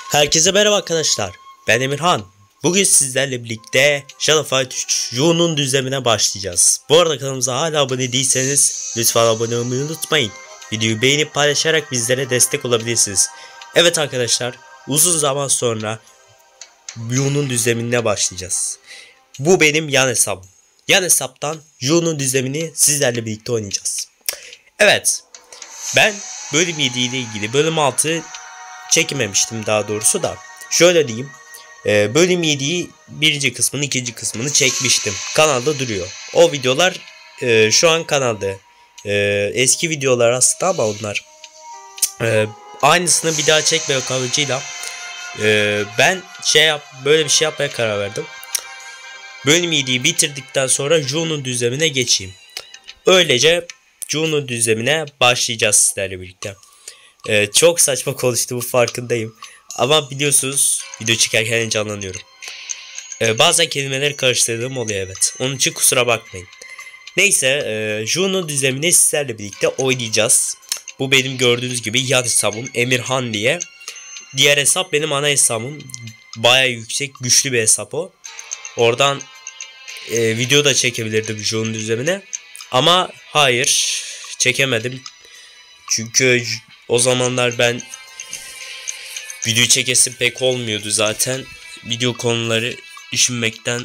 Herkese merhaba arkadaşlar. Ben Emirhan. Bugün sizlerle birlikte Shadow Fight 3 Yu'nun düzlemine başlayacağız. Bu arada kanalımıza hala abone değilseniz lütfen abone olmayı unutmayın. Videoyu beğenip paylaşarak bizlere destek olabilirsiniz. Evet arkadaşlar, uzun zaman sonra Yu'nun düzlemine başlayacağız. Bu benim yan hesabım. Yan hesaptan Yu'nun düzlemini sizlerle birlikte oynayacağız. Evet, ben bölüm 7 ile ilgili bölüm 6 çekmemiştim daha doğrusu da. Şöyle diyeyim. Bölüm 7'yi birinci kısmını ikinci kısmını çekmiştim. Kanalda duruyor. O videolar şu an kanalda. Eski videolar aslında ama onlar. Aynısını bir daha çekme kalıcıyla. Ben böyle bir şey yapmaya karar verdim. Bölüm 7'yi bitirdikten sonra June'un düzlemine geçeyim. Öylece June'un düzlemine başlayacağız sizlerle birlikte. Çok saçma konuştuğumu farkındayım. Ama biliyorsunuz video çekerken heyecanlanıyorum. Bazen kelimeleri karıştırdığım oluyor, evet. Onun için kusura bakmayın. Neyse, June'un düzlemini sizlerle birlikte oynayacağız. Bu benim gördüğünüz gibi yan hesabım Emirhan diye. Diğer hesap benim ana hesabım. Bayağı yüksek, güçlü bir hesap o. Oradan video da çekebilirdim June'un düzlemine. Ama hayır, çekemedim. Çünkü o zamanlar ben video çekesim pek olmuyordu zaten. Video konuları düşünmekten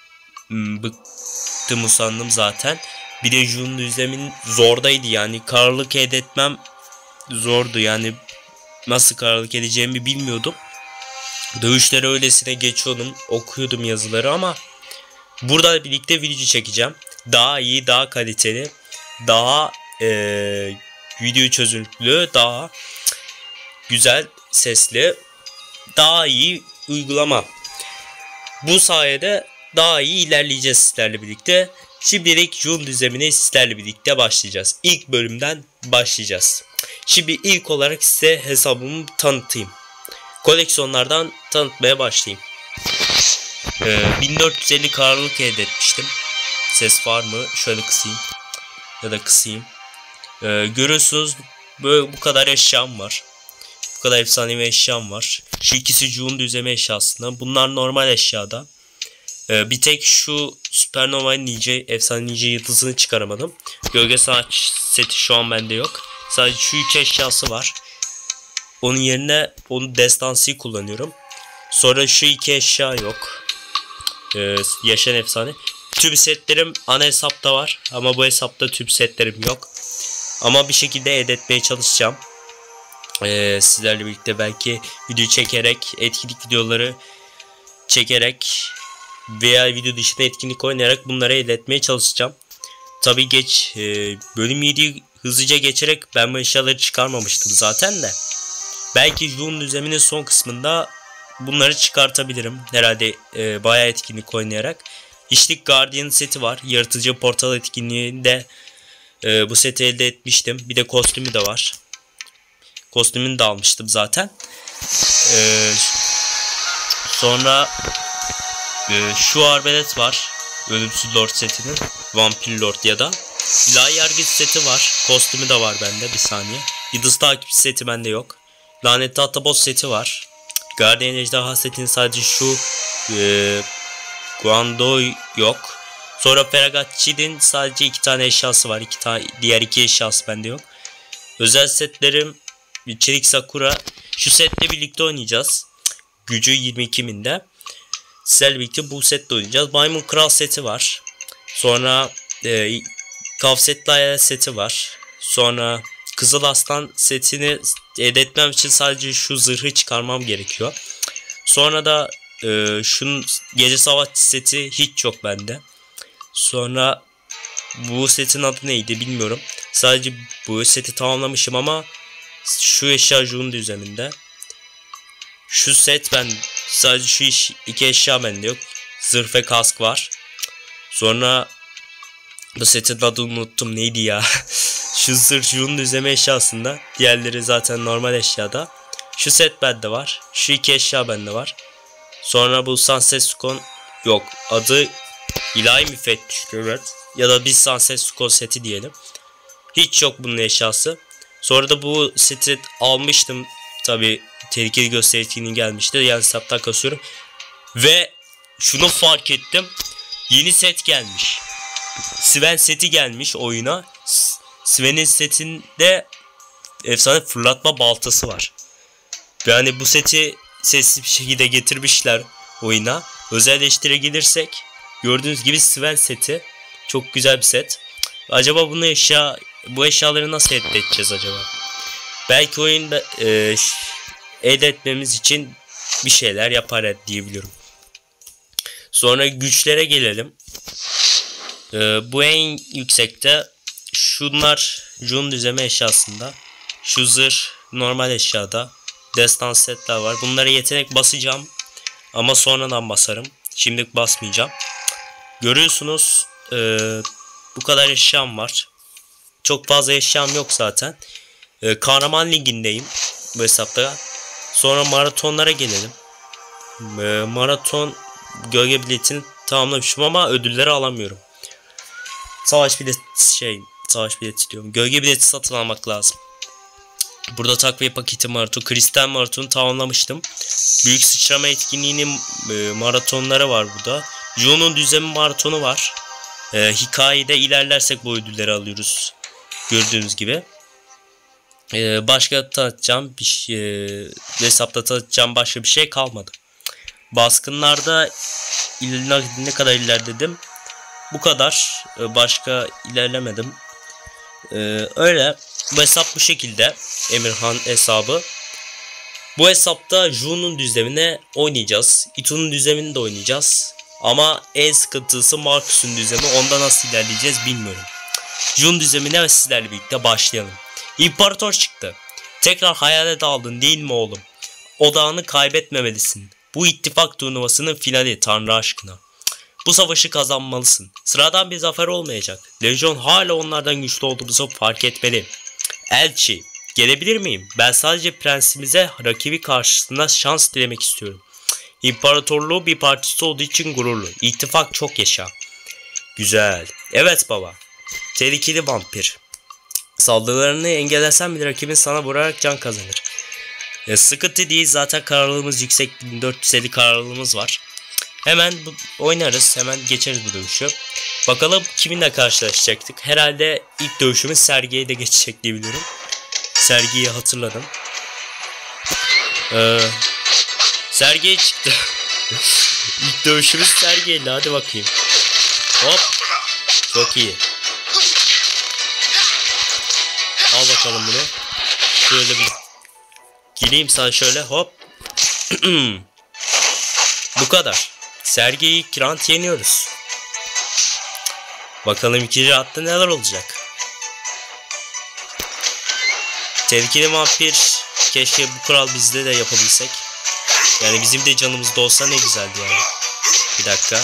bıktım, usandım zaten. Bir de June'un düzlemin zordaydı yani. Kararlılık elde etmem zordu yani. Nasıl kararlılık edeceğimi bilmiyordum. Dövüşleri öylesine geçiyordum. Okuyordum yazıları ama burada birlikte video çekeceğim. Daha iyi, daha kaliteli, daha video çözünürlüğü, daha güzel sesli, daha iyi uygulama. Bu sayede daha iyi ilerleyeceğiz sizlerle birlikte. Şimdilik June düzlemine sizlerle birlikte başlayacağız. İlk bölümden başlayacağız. Şimdi ilk olarak size hesabımı tanıtayım. Koleksiyonlardan tanıtmaya başlayayım. 1450 kararlılık elde etmiştim. Ses var mı? Şöyle kısayım. Ya da kısayım. Görüyorsunuz böyle bu kadar eşyam var. Bu kadar efsanevi eşyam var. Şu ikisi June düzleme eşyasında. Bunlar normal eşyada. Bir tek şu Supernova Ninja, efsane Ninja yıldızını çıkaramadım. Gölge Sanat seti şu an bende yok. Sadece şu üç eşyası var. Onun yerine onu Destansi'yi kullanıyorum. Sonra şu iki eşya yok. Yaşayan efsane. Tüm setlerim ana hesapta var. Ama bu hesapta tüm setlerim yok. Ama bir şekilde elde etmeye çalışacağım. Sizlerle birlikte belki video çekerek, etkinlik videoları çekerek veya video dışında etkinlik oynayarak bunları elde etmeye çalışacağım. Tabii bölüm 7'yi hızlıca geçerek ben bu eşyaları çıkarmamıştım zaten de. Belki June düzleminin son kısmında bunları çıkartabilirim. Herhalde bayağı etkinlik oynayarak. Hiçlik Guardian seti var. Yaratıcı portal etkinliğinde bu seti elde etmiştim. Bir de kostümü de var. Kostümünü de almıştım zaten. Sonra şu arbelet var. Ölümsüz Lord setinin. Vampir Lord ya da. İlahi Yargıç seti var. Kostümü de var bende. Bir saniye. Yıldız Takipçi seti bende yok. Lanetli Atabos seti var. Guardian Ejderha setinin sadece şu Guando yok. Sonra Feragacci'nin sadece 2 tane eşyası var. Diğer 2 eşyası bende yok. Özel setlerim Çelik Sakura. Şu setle birlikte oynayacağız. Gücü 22.000'de. Sizlerle birlikte bu setle oynayacağız. Maymun Kral seti var. Sonra Kavsetli Hayal seti var. Sonra Kızıl Aslan setini elde etmem için sadece şu zırhı çıkarmam gerekiyor. Sonra da şunun Gece Savaşçı seti hiç yok bende. Sonra bu setin adı neydi bilmiyorum. Sadece bu seti tamamlamışım ama şu eşya June düzleminde. Şu set sadece şu iki eşya bende yok. Zırh ve kask var. Sonra bu setin adını unuttum, neydi ya. Şu zırh June düzleme eşyasında. Diğerleri zaten normal eşyada. Şu set bende var. Şu iki eşya bende var. Sonra bu Sunset Sukon yok. Adı İlahi Müfettiş'ti, evet. Ya da biz Sunset Sukon seti diyelim. Hiç yok bunun eşyası. Sonra da bu seti almıştım Tabi tehlikeli gösteri etkinliği gelmişti. Yani hesaptan kasıyorum. Ve şunu fark ettim. Yeni set gelmiş. Sven seti gelmiş oyuna. Sven'in setinde efsane fırlatma baltası var. Yani bu seti sessiz bir şekilde getirmişler oyuna. Özelleştire gelirsek gördüğünüz gibi Sven seti çok güzel bir set. Acaba bu eşyaları nasıl elde edeceğiz acaba? Belki oyunda elde etmemiz için bir şeyler yapar diyebiliyorum. Sonra güçlere gelelim. Bu en yüksekte şunlar Jun düzeme eşyasında. Şu zırh normal eşyada. Destan setler var. Bunlara yetenek basacağım. Ama sonradan basarım. Şimdilik basmayacağım. Görüyorsunuz bu kadar eşyam var. Çok fazla eşyam yok zaten. Kahraman ligindeyim bu hesapta. Sonra maratonlara gelelim. Maraton gölge biletini tamamlamışım ama ödülleri alamıyorum. Savaş bileti diyorum. Gölge bileti satın almak lazım. Burada takviye paketi maraton, kristal maratonu tamamlamıştım. Büyük sıçrama etkinliğinin maratonları var burada. Jun'un düzemi maratonu var. Hikayede ilerlersek bu ödülleri alıyoruz. Gördüğünüz gibi. Başka tanıtacağım hesapta tanıtacağım başka bir şey kalmadı. Baskınlarda ne kadar ilerledim? Bu kadar. Başka ilerlemedim. Öyle. Bu hesap bu şekilde. Emirhan hesabı. Bu hesapta Jun'un düzlemine oynayacağız. Ito'nun düzlemini de oynayacağız. Ama en sıkıntısı Marcus'un düzlemi. Onda nasıl ilerleyeceğiz bilmiyorum. Jun düzlemine ve sizlerle birlikte başlayalım. İmparator çıktı. Tekrar hayale daldın değil mi oğlum? Odağını kaybetmemelisin. Bu ittifak turnuvasının finali Tanrı aşkına. Bu savaşı kazanmalısın. Sıradan bir zafer olmayacak. Lejyon hala onlardan güçlü olduğumuzu fark etmeli. Elçi, gelebilir miyim? Ben sadece prensimize rakibi karşısında şans dilemek istiyorum. İmparatorluğu bir partisi olduğu için gururlu. İttifak çok yaşa. Güzel. Evet baba. Tehlikeli vampir. Saldırılarını engellesen bile rakibin sana vurarak can kazanır. Sıkıntı değil, zaten kararlılığımız yüksek. 1450 kararlılığımız var. Hemen oynarız. Hemen geçeriz bu dövüşü. Bakalım kiminle karşılaşacaktık. Herhalde ilk dövüşümüz Sergey'e de geçecek diye biliyorum. Sergey'i hatırladım. Sergey çıktı. İlk dövüşümüz Sergey'le. Hadi bakayım. Hop. Çok iyi. Al bakalım bunu. Şöyle bir gireyim sana şöyle. Hop. Bu kadar. Sergey'i ilk round yeniyoruz. Bakalım ikinci roundda neler olacak. Tehlikeli vampir. Keşke bu kural bizde de yapabilsek. Yani bizim de canımızda olsa ne güzeldi yani. Bir dakika.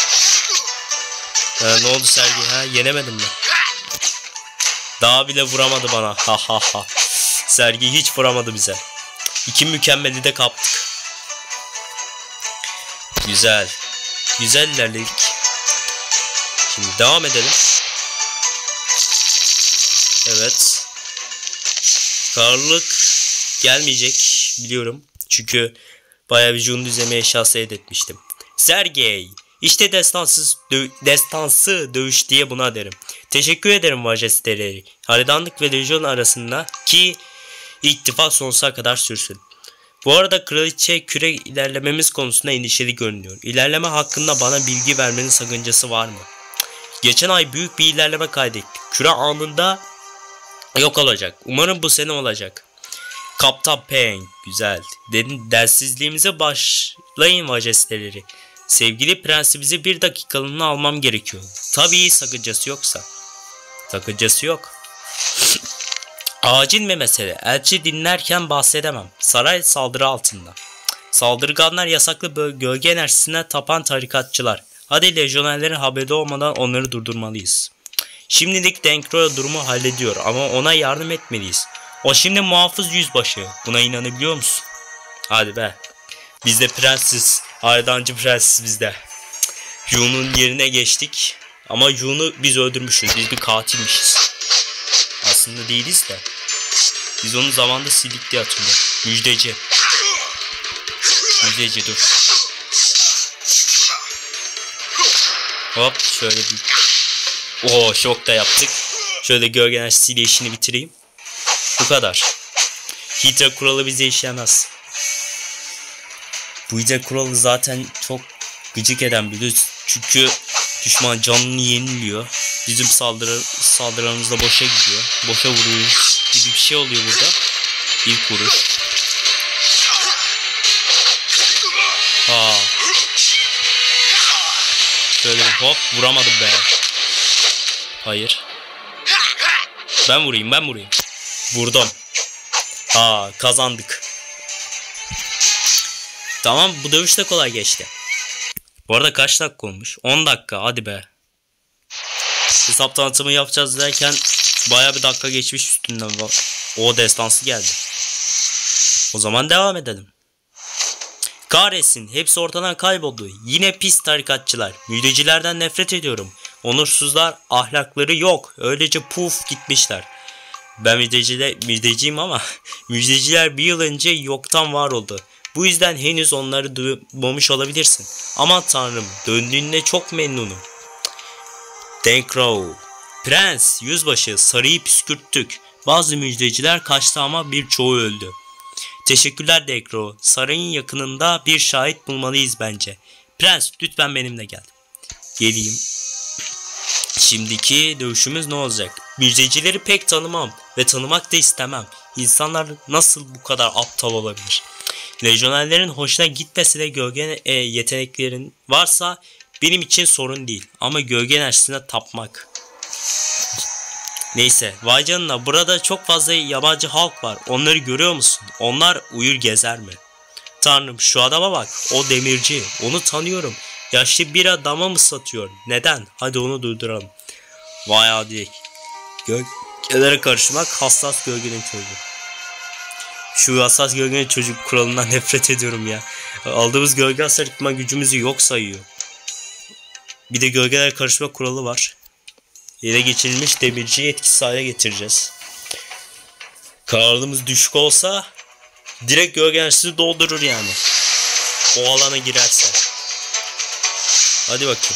Ne oldu Sergey? Yenemedim mi? Daha bile vuramadı bana. Ha ha ha. Sergey hiç vuramadı bize. İki mükemmeli de kaptık. Güzel. Güzel ilerledik. Şimdi devam edelim. Evet. Karlılık gelmeyecek biliyorum. Çünkü bayağı bir Jun düzleme eşyası elde etmiştim. Sergey. İşte destansı dövüş diye buna derim. Teşekkür ederim majesteleri. Hanedanlık ve lejyon arasında ki ittifak sonsuza kadar sürsün. Bu arada kraliçe küre ilerlememiz konusunda endişeli görünüyor. İlerleme hakkında bana bilgi vermenin sakıncası var mı? Geçen ay büyük bir ilerleme kaydettik. Küre anında yok olacak. Umarım bu sene olacak. Kaptan Peng. Güzel. Dersizliğimize başlayın majesteleri. Sevgili prensimizi bir dakikalığına almam gerekiyor. Tabii sakıncası yoksa. Sakıncası yok. Acil mi mesele? Elçi dinlerken bahsedemem. Saray saldırı altında. Saldırganlar yasaklı gölge enerjisine tapan tarikatçılar. Hadi lejyonerlerin haberi olmadan onları durdurmalıyız. Şimdilik Denkroya durumu hallediyor ama ona yardım etmeliyiz. O şimdi muhafız yüzbaşı. Buna inanabiliyor musun? Hadi be. Biz de prensiz. Aydancı prensiz bizde. Jun'un yerine geçtik. Ama Jun'u biz öldürmüşüz. Biz bir katilmişiz. Aslında değiliz de. Biz onu zamanında sildik diye hatırlıyorum. Müjdeci. Müjdeci dur. Hop şöyle bir. Oo şok da yaptık. Şöyle gölge enerjisiyle işini bitireyim. Bu kadar. Hydra kuralı bize işlemez. Bu Hydra kuralı zaten çok gıcık eden biri. Çünkü düşman canını yeniliyor. Bizim saldırılarımız da boşa gidiyor. Boşa vuruyoruz gibi bir şey oluyor burada. İlk vuruş. Şöyle bir hop vuramadım be. Hayır. Ben vurayım. Vurdum. Kazandık. Tamam bu dövüş de kolay geçti. Bu arada kaç dakika olmuş? 10 dakika hadi be. Hesap tanıtımı yapacağız derken baya bir dakika geçmiş üstünden. O destansı geldi. O zaman devam edelim. Kahretsin hepsi ortadan kayboldu. Yine pis tarikatçılar. Müjdecilerden nefret ediyorum. Onursuzlar, ahlakları yok. Öylece puf gitmişler. Ben müjdeciyim ama müjdeciler bir yıl önce yoktan var oldu. Bu yüzden henüz onları duymamış olabilirsin. Aman tanrım döndüğünde çok memnunum. Denkrow. Prens, yüzbaşı, sarıyı püskürttük. Bazı müjdeciler kaçtı ama birçoğu öldü. Teşekkürler Denkrow. Sarayın yakınında bir şahit bulmalıyız bence. Prens lütfen benimle gel. Geleyim. Şimdiki dövüşümüz ne olacak? Müjdecileri pek tanımam ve tanımak da istemem. İnsanlar nasıl bu kadar aptal olabilir? Lejyonerlerin hoşuna gitmese de gölge yeteneklerin varsa benim için sorun değil. Ama gölge enerjisine tapmak. Neyse vay canına burada çok fazla yabancı halk var. Onları görüyor musun? Onlar uyur gezer mi? Tanrım şu adama bak. O demirci. Onu tanıyorum. Yaşlı bir adama mı satıyor? Neden? Hadi onu durduralım. Vay adi. Gölgelere karışmak hassas gölgenin çocuğu. Şu hassas gölgenin çocuk kuralından nefret ediyorum ya. Aldığımız gölge hasar yıkma gücümüzü yok sayıyor. Bir de gölgelere karışma kuralı var. Ele geçirilmiş demirciyi etkisiz hale getireceğiz. Kararlılığımız düşük olsa direkt gölge enerjisi doldurur yani. O alana girerse. Hadi bakayım.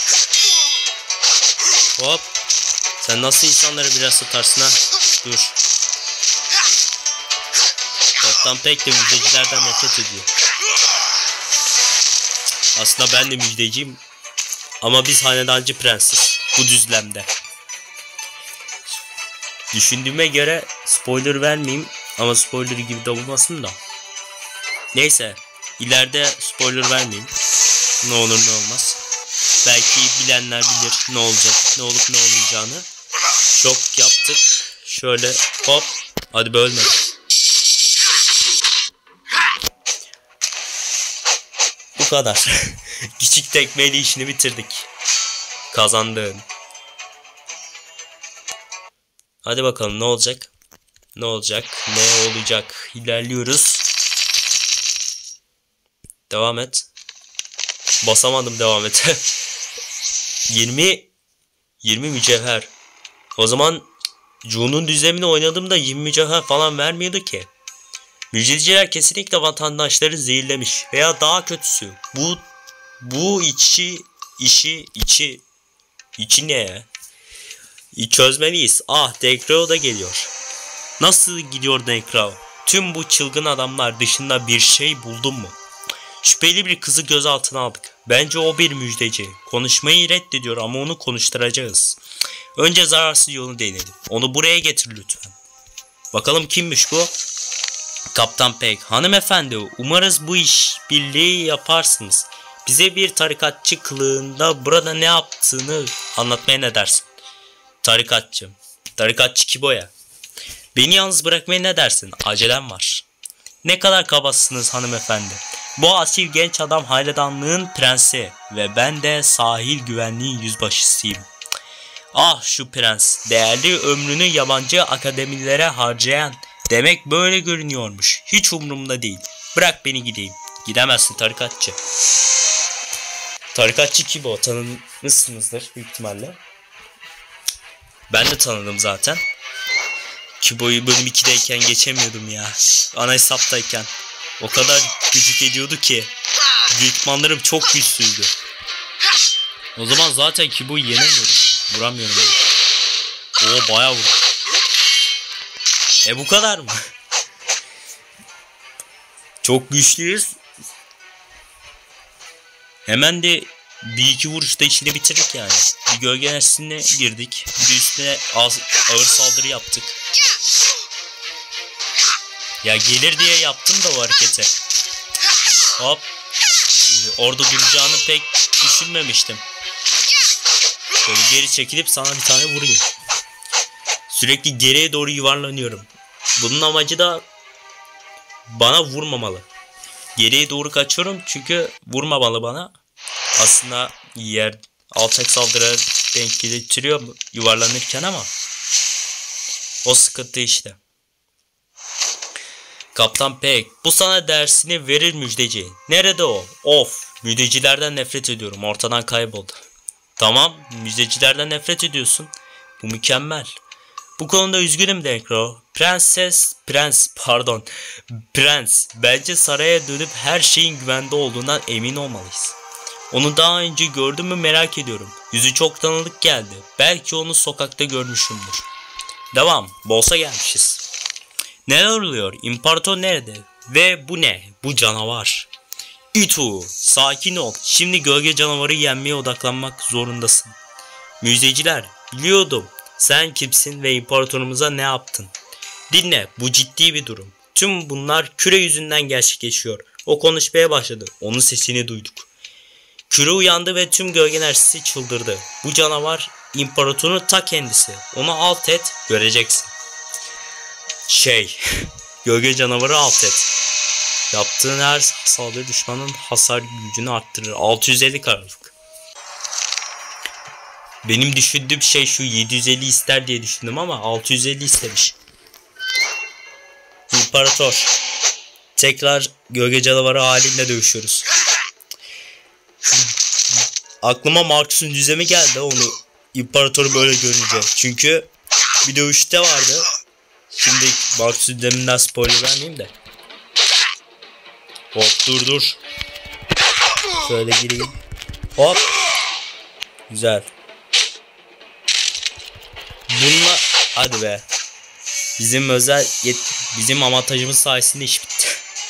Hop. Sen nasıl insanları biraz satarsın ha? Dur. Kaptan pek de müjdecilerden nefret ediyor. Aslında ben de müjdeciyim. Ama biz hanedancı prensiz. Bu düzlemde. Düşündüğüme göre spoiler vermeyeyim. Ama spoiler gibi de olmasın da. Neyse. İleride spoiler vermeyeyim. Ne olur ne olmaz. Belki bilenler bilir ne olacak, ne olup ne olmayacağını. Şok yaptık. Şöyle hop. Hadi bölme. Bu kadar. Küçük tekmeyle işini bitirdik. Kazandın. Hadi bakalım ne olacak? Ne olacak? Ne olacak? İlerliyoruz. Devam et. Basamadım devam et. 20 mücevher. O zaman June'un düzlemini oynadığımda 20 mücevher falan vermiyordu ki. Müjdeciler kesinlikle vatandaşları zehirlemiş veya daha kötüsü. Bu içi ne ya? Çözmeliyiz. Denkrow da geliyor. Nasıl gidiyor Denkrow? Tüm bu çılgın adamlar dışında bir şey buldun mu? Şüpheli bir kızı gözaltına aldık. Bence o bir müjdeci. Konuşmayı reddediyor ama onu konuşturacağız. Önce zararsız yolunu deneyelim. Onu buraya getir lütfen. Bakalım kimmiş bu? Kaptan Peg. Hanımefendi, umarız bu iş birliği yaparsınız. Bize bir tarikatçı kılığında burada ne yaptığını anlatmaya ne dersin? Tarikatçı. Tarikatçı Kibo'ya. Beni yalnız bırakmaya ne dersin? Acelem var. Ne kadar kabasınız hanımefendi. Bu asil genç adam hanedanlığın prensi ve ben de sahil güvenliği yüzbaşısıyım. Şu prens, değerli ömrünü yabancı akademilere harcayan, demek böyle görünüyormuş. Hiç umurumda değil. Bırak beni gideyim. Gidemezsin tarikatçı. Tarikatçı Kibo tanımışsınızdır büyük ihtimalle. Ben de tanıdım zaten. Kibo'yu bölüm 2'deyken geçemiyordum ya. Ana hesaptayken. O kadar gıcık ediyordu ki. Ekipmanlarım çok güçsüzdü. O zaman zaten Kibo'yu yenemiyordum. Vuramıyorum ya. Oo bayağı vurdu. Bu kadar mı? Çok güçlüyüz. Hemen de bir iki vuruşta işini bitirdik yani. Bir gölge enerjisine girdik. Bir de üstüne ağır saldırı yaptık. Ya gelir diye yaptım da o hareketi. Hop. Orada duracağını pek düşünmemiştim. Böyle geri çekilip sana bir tane vurayım. Sürekli geriye doğru yuvarlanıyorum. Bunun amacı da bana vurmamalı. Geriye doğru kaçıyorum çünkü vurmamalı bana. Aslında yer alçak saldırıya denk getiriyor yuvarlanırken ama o sıkıntı işte. Kaptan Pek, bu sana dersini verir müjdeci. Nerede o? Of, müjdecilerden nefret ediyorum. Ortadan kayboldu. Tamam, müjdecilerden nefret ediyorsun. Bu mükemmel. Bu konuda üzgünüm Denkro. Prens. Bence saraya dönüp her şeyin güvende olduğundan emin olmalıyız. Onu daha önce gördüm mü merak ediyorum. Yüzü çok tanıdık geldi. Belki onu sokakta görmüşümdür. Devam. Bols'a gelmişiz. Neler oluyor? İmparator nerede? Ve bu ne? Bu canavar. Itu, sakin ol. Şimdi gölge canavarı yenmeye odaklanmak zorundasın. Müjdeciler, biliyordum. Sen kimsin ve imparatorumuza ne yaptın? Dinle, bu ciddi bir durum. Tüm bunlar küre yüzünden gerçekleşiyor. O konuşmaya başladı. Onun sesini duyduk. Küre uyandı ve tüm gölge enerjisi çıldırdı. Bu canavar imparatorun ta kendisi. Onu alt et, göreceksin. Gölge canavarı alt et. Yaptığın her saldırı düşmanın hasar gücünü arttırır. 650 kararlılık. Benim düşündüğüm şey şu 750 ister diye düşündüm ama 650 istemiş. İmparator. Tekrar gölge canavarı halinde dövüşüyoruz. Aklıma Marcus'un düzemi geldi onu imparatoru böyle görünce. Çünkü bir dövüşte vardı. Şimdi Marcus'un düzeminden spoiler vermeyeyim de. Hop dur. Şöyle gireyim. Hop. Güzel. Bununla hadi be. Bizim avantajımız sayesinde iş bitti.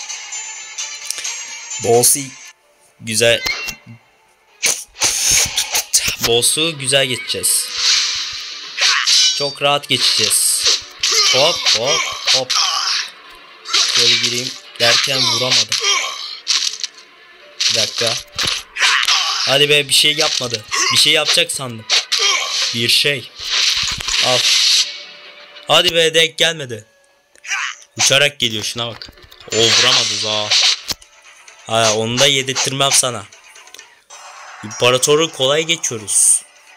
Boss'u güzel geçeceğiz. Çok rahat geçeceğiz. Hop. Şöyle gireyim derken vuramadım. Bir dakika. Hadi be bir şey yapmadı. Bir şey yapacak sandım. Bir şey. Al. Hadi be denk gelmedi. Uçarak geliyor şuna bak. O vuramadı ha. Onu da yedirttirmem sana. İmparatoru kolay geçiyoruz.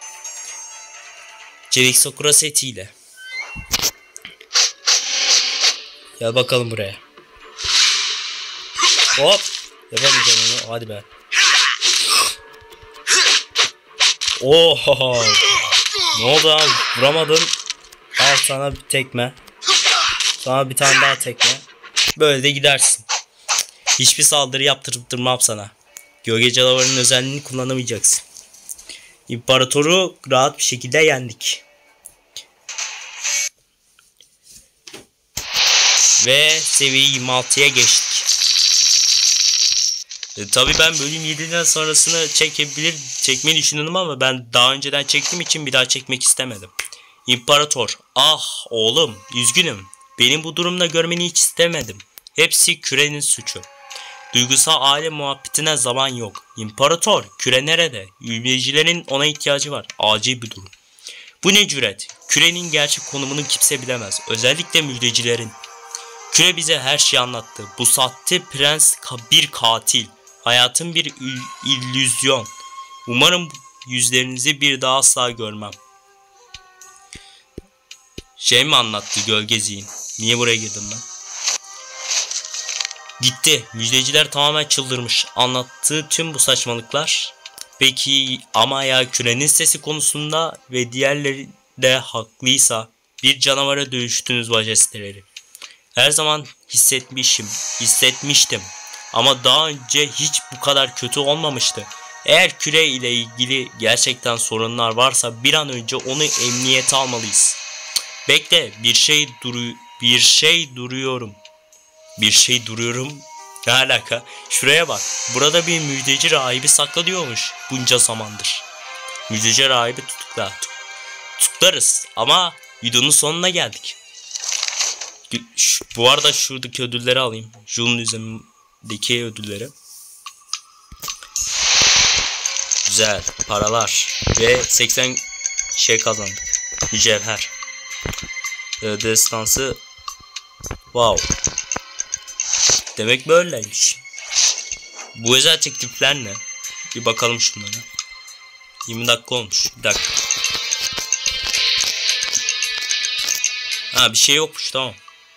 Çevik Sakura setiyle. Gel bakalım buraya. Hop. Yapamayacağım onu. Hadi be. Oho. Ne oldu abi? Vuramadın. Al sana bir tekme. Sana bir tane daha tekme. Böyle de gidersin. Hiçbir saldırı yaptırmam sana. Gölge canavarının özelliğini kullanamayacaksın. İmparatoru rahat bir şekilde yendik. Ve seviye 26'ya geçtik. Tabii ben bölüm 7'den sonrasını çekmeyi düşündüm ama ben daha önceden çektiğim için bir daha çekmek istemedim. İmparator, ah oğlum üzgünüm. Benim bu durumda görmeni hiç istemedim. Hepsi kürenin suçu. Duygusal aile muhabbetine zaman yok. İmparator, küre nerede? Ülmecilerin ona ihtiyacı var. Acil bir durum. Bu ne cüret? Kürenin gerçek konumunu kimse bilemez. Özellikle müjdecilerin. Küre bize her şeyi anlattı. Bu sahte prens bir katil. Hayatın bir illüzyon. Umarım yüzlerinizi bir daha asla görmem. Mi anlattı gölge zihin? Niye buraya girdim ben? Gitti. Müjdeciler tamamen çıldırmış. Anlattığı tüm bu saçmalıklar. Peki ama ya kürenin sesi konusunda ve diğerleri de haklıysa bir canavara dönüştünüz majesteleri. Her zaman hissetmiştim. Ama daha önce hiç bu kadar kötü olmamıştı. Eğer küre ile ilgili gerçekten sorunlar varsa bir an önce onu emniyete almalıyız. Bekle, bir şey duruyorum. Ne alaka? Şuraya bak. Burada bir mülteci rahibi saklanıyormuş bunca zamandır. Mülteci rahibi tutuklarız ama videonun sonuna geldik. Bu arada şuradaki ödülleri alayım. Jun'un üzerindeki ödülleri. Güzel paralar ve 80 şey kazandık. Mücevher. Destansı. Wow. Demek böyleymiş. Bu özel teklifler ne? Bir bakalım şunlara. 20 dakika olmuş. Bir dakika. Ha, bir şey yokmuş, tamam.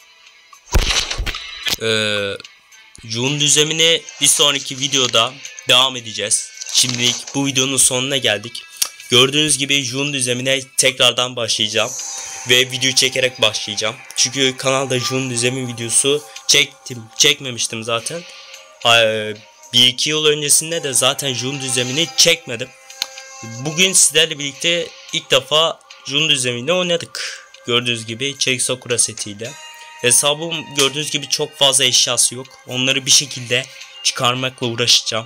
Jun düzlemine bir sonraki videoda devam edeceğiz. Şimdilik bu videonun sonuna geldik. Gördüğünüz gibi Jun düzlemine tekrardan başlayacağım. Ve video çekerek başlayacağım. Çünkü kanalda Jun düzlemin videosu çekmemiştim zaten. 1-2 yıl öncesinde de zaten Jun düzlemini çekmedim. Bugün sizlerle birlikte ilk defa Jun düzlemini oynadık. Gördüğünüz gibi Cherry Sakura setiyle. Hesabım gördüğünüz gibi çok fazla eşyası yok. Onları bir şekilde çıkarmakla uğraşacağım.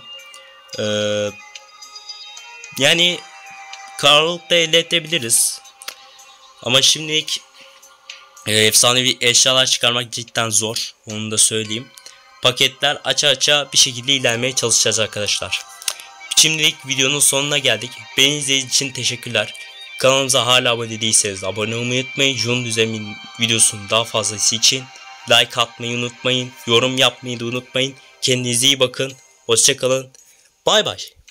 Yani karlılık da elde edebiliriz. Ama şimdilik efsanevi eşyalar çıkarmak cidden zor. Onu da söyleyeyim. Paketler aça bir şekilde ilerlemeye çalışacağız arkadaşlar. Şimdilik videonun sonuna geldik. Beni izlediğiniz için teşekkürler. Kanalımıza hala abone değilseniz abone olmayı unutmayın. Jun düzemin videosunun daha fazlası için like atmayı unutmayın. Yorum yapmayı da unutmayın. Kendinize iyi bakın. Hoşça kalın. Bay bay.